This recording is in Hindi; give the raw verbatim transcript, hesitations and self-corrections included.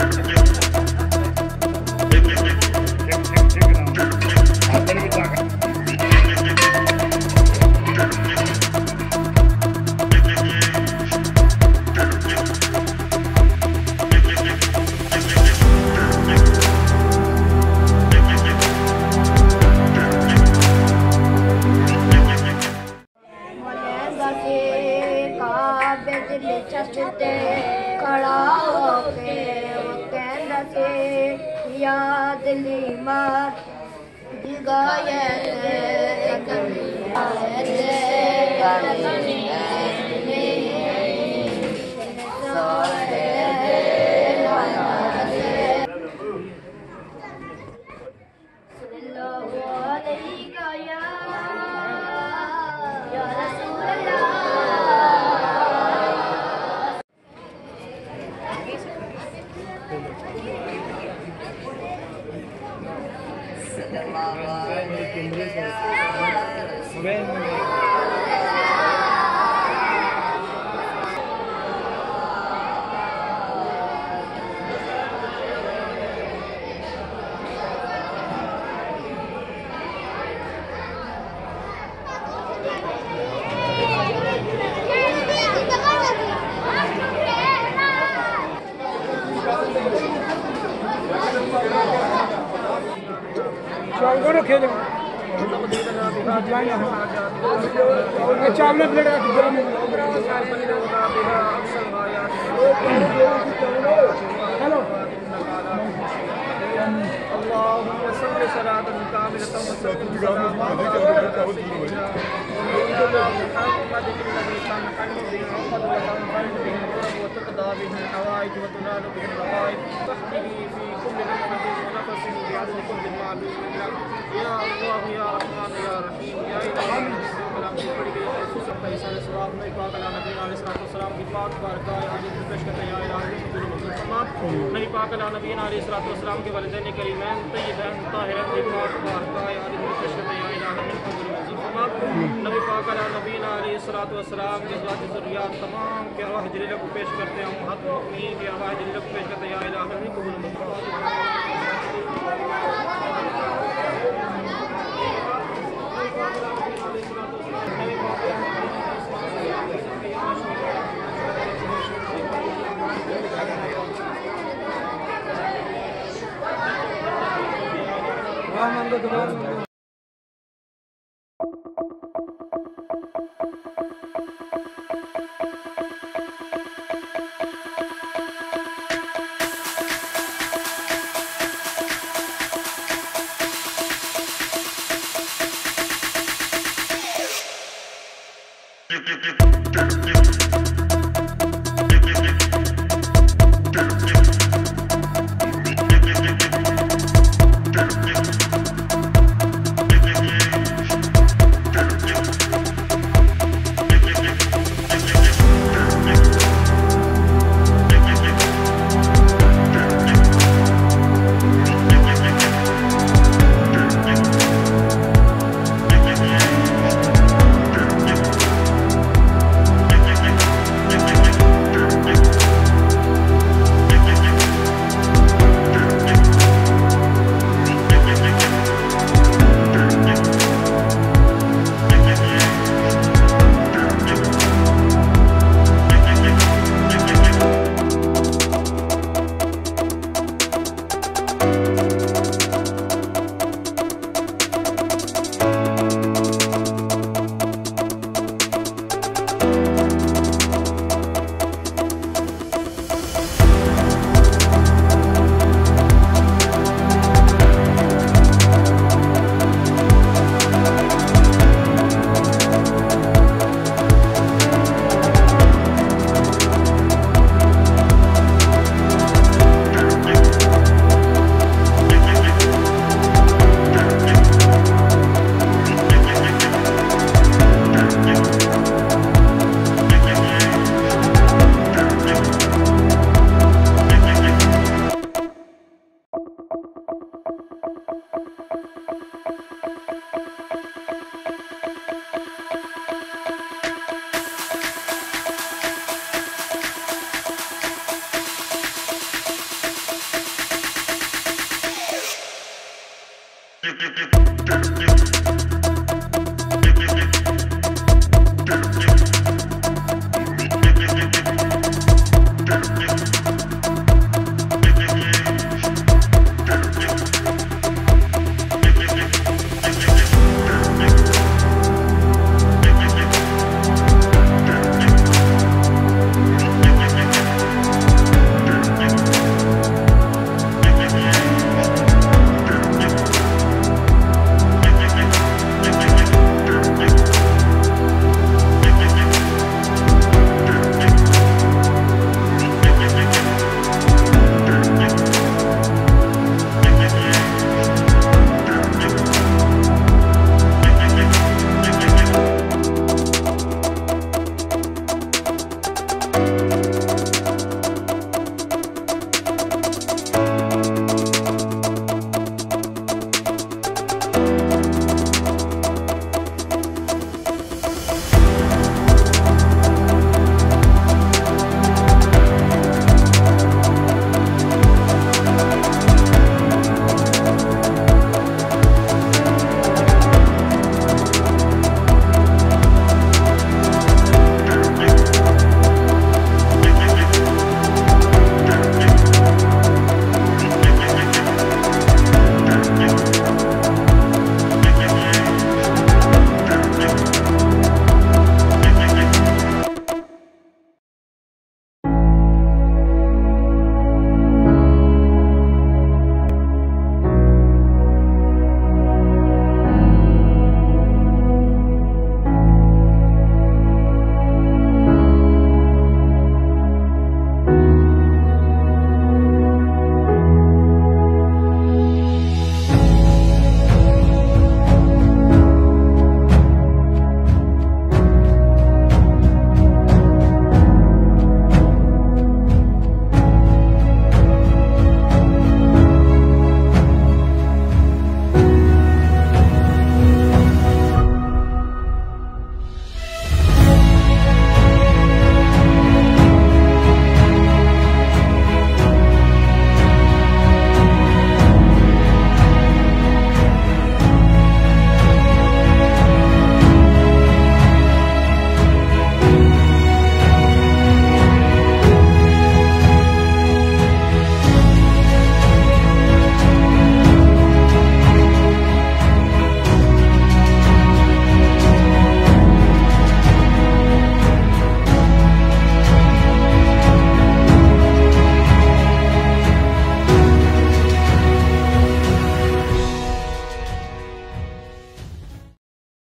खड़ा होके वो कहना से याद ली मार दिगाए खेले चावल प्लेट हेलो या अल्लाह या रहमान या रहीम या इलाही कलाम की पड़ी गई खुशूस पैसा सवाब में पाक अला नबी अलैहि सलाम की पाक बारगाह हाजिर पेश करते हैं या इलाही हुजूर समात नबी पाक अला नबी अलैहि सलाम के वालिदैन करीमैन तय्यबैन ताहिरैन की पाक बारगाह हाजिर पेश करते हैं या इलाही हुजूर समात नबी पाक अला नबी अलैहि सलाम के ज़ात ज़ुर्रियत तमाम के अरवाह जलीला को पेश करते हैं हद मुमीन के अरवाह जलीला को पेश करते हैं या इलाही हुजूर you.